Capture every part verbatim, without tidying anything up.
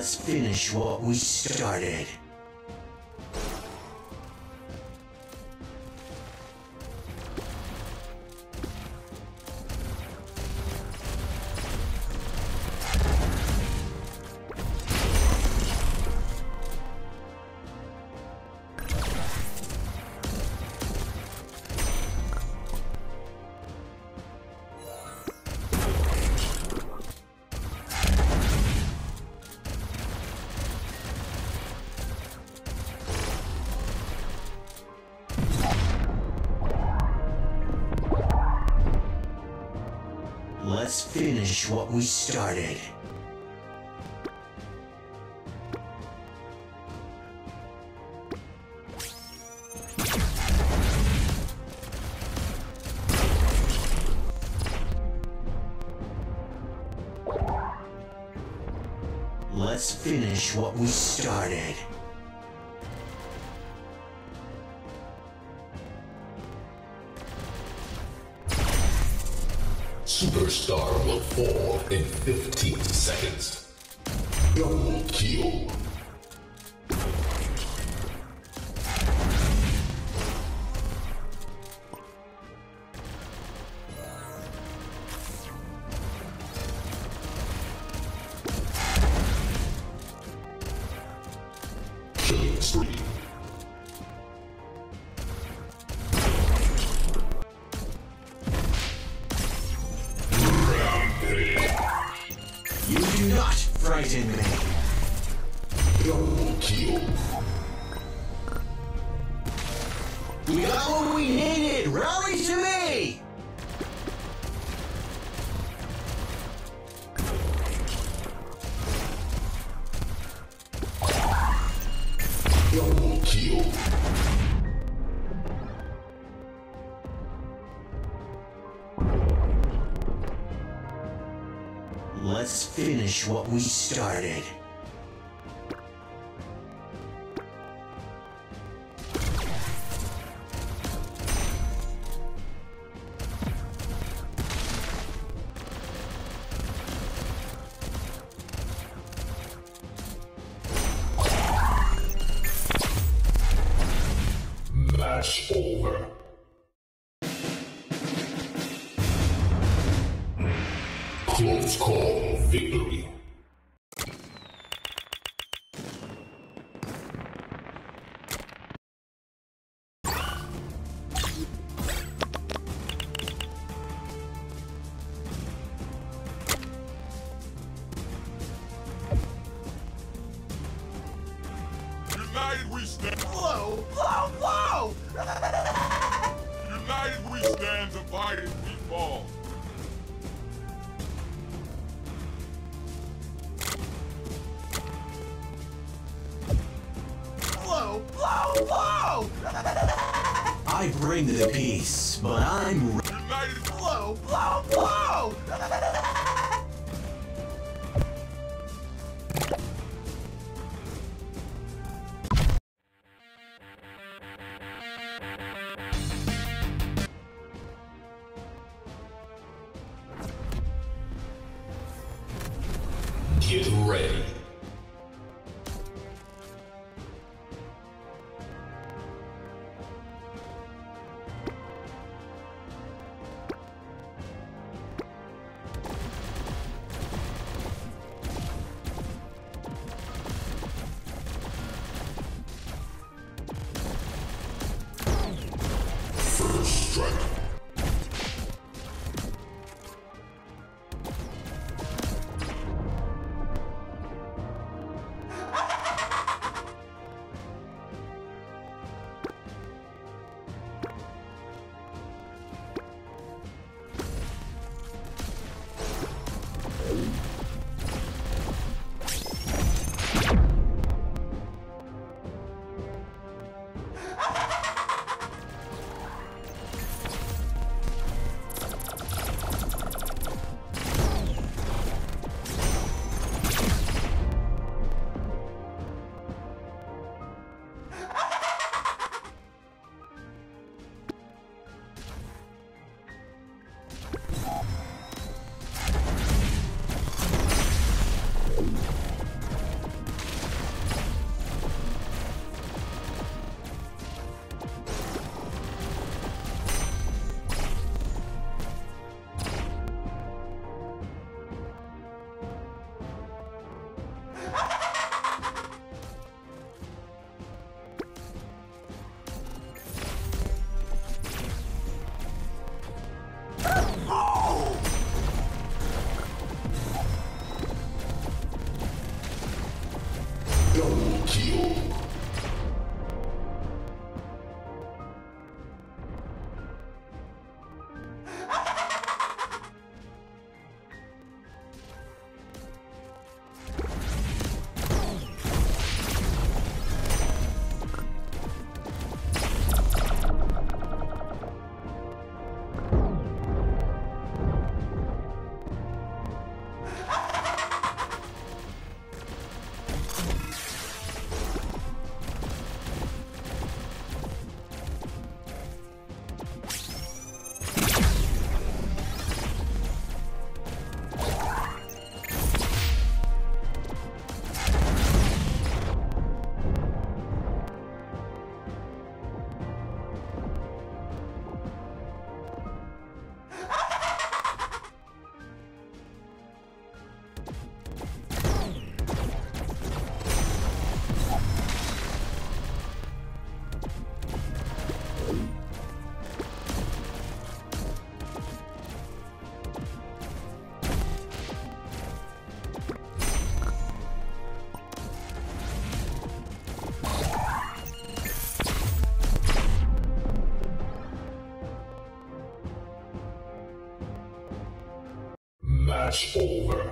Let's finish what we started. Let's finish what we started. Let's finish what we started. Superstar will fall in fifteen seconds. Double kill. Killing spree. You do not frighten me. Double kill. We got what we needed! Rally to me! Double kill. Let's finish what we started. Match over. Close call victory. United we stand. Blow! Blow! Blow! United we stand, divided we fall. Blow! Blow! Blow! I bring the peace, but I'm United blow! Blow! Blow! Get ready. First strike. Match over.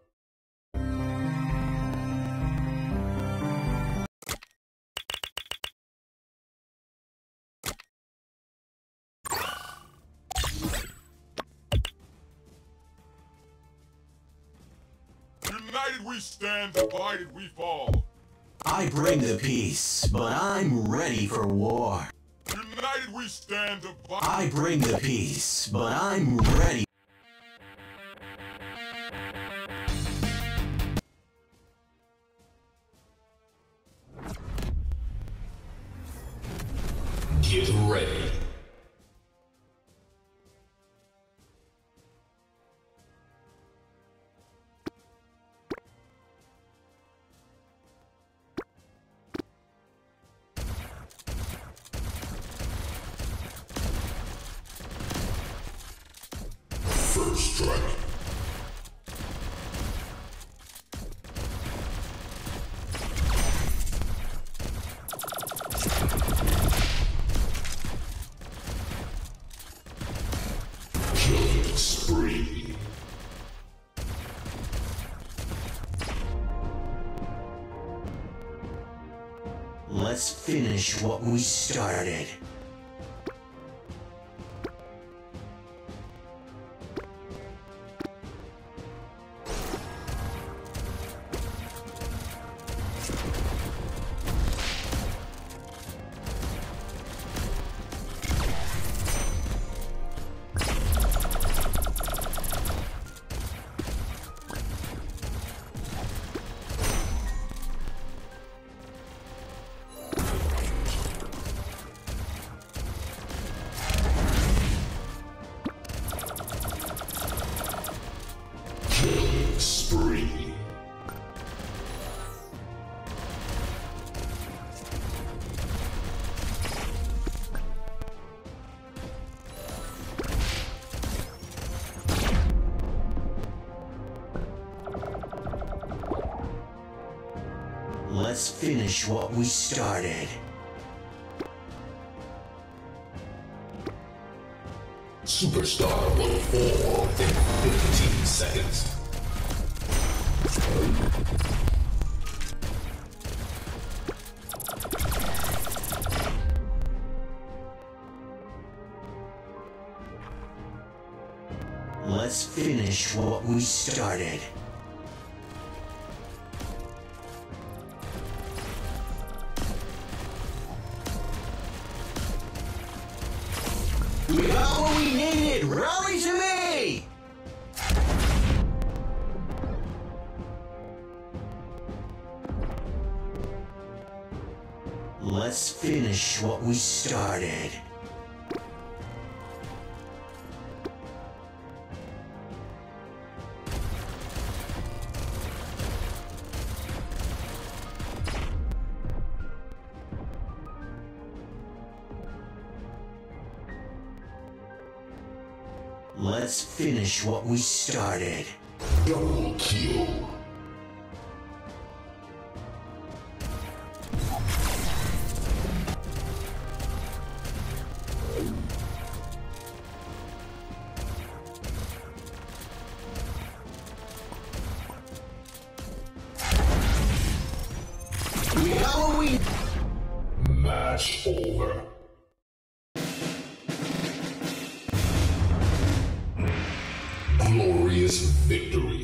United we stand, divided we fall. I bring the peace, but I'm ready for war. United we stand, divided. I bring the peace, but I'm ready. Get ready. First strike. Killing spree. Let's finish what we started. Killing spree. Let's finish what we started. Superstar will fall in fifteen seconds. Let's finish what we started. We got what we needed! Rally to me! Let's finish what we started. Let's finish what we started. Double kill. We got what we... Match over. Glorious victory.